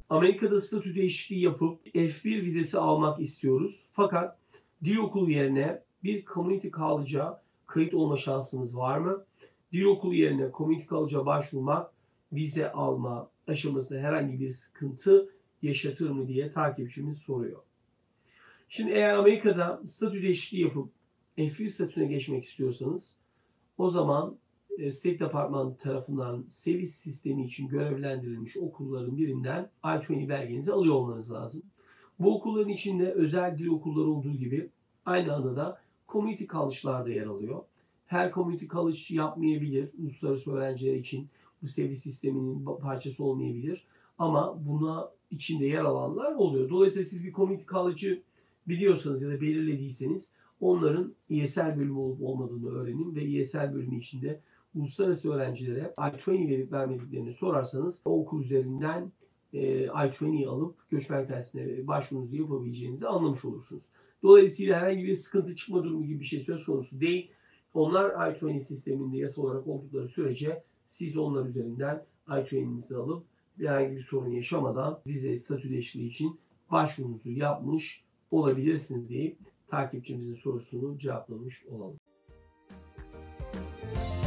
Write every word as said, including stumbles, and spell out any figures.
Amerika'da statü değişikliği yapıp F bir vizesi almak istiyoruz. Fakat dil okulu yerine bir community college'a kayıt olma şansınız var mı? Dil okulu yerine community college'a başvurmak vize alma aşamasında herhangi bir sıkıntı yaşatır mı diye takipçimiz soruyor. Şimdi eğer Amerika'da statü değişikliği yapıp F bir statüsüne geçmek istiyorsanız o zaman State Department tarafından servis sistemi için görevlendirilmiş okulların birinden I yirmi belgenizi alıyor olmanız lazım. Bu okulların içinde özel dil okulları olduğu gibi aynı anda da community college'lar da yer alıyor. Her community college yapmayabilir. Uluslararası öğrenciler için bu servis sisteminin parçası olmayabilir. Ama buna içinde yer alanlar oluyor. Dolayısıyla siz bir community college'ı biliyorsanız ya da belirlediyseniz onların E S L bölümü olup olmadığını öğrenin ve E S L bölümü içinde uluslararası öğrencilere I yirmi verip vermediklerini sorarsanız o okul üzerinden e, I yirmiyi alıp göçmen tersine başvurunuzu yapabileceğinizi anlamış olursunuz. Dolayısıyla herhangi bir sıkıntı çıkma durumu gibi bir şey söz konusu değil. Onlar I yirmi sisteminde yasal olarak oldukları sürece siz onlar üzerinden I yirminizi alıp herhangi bir sorun yaşamadan vize statü değişikliği için başvurunuzu yapmış olabilirsiniz deyip takipçimizin sorusunu cevaplamış olalım.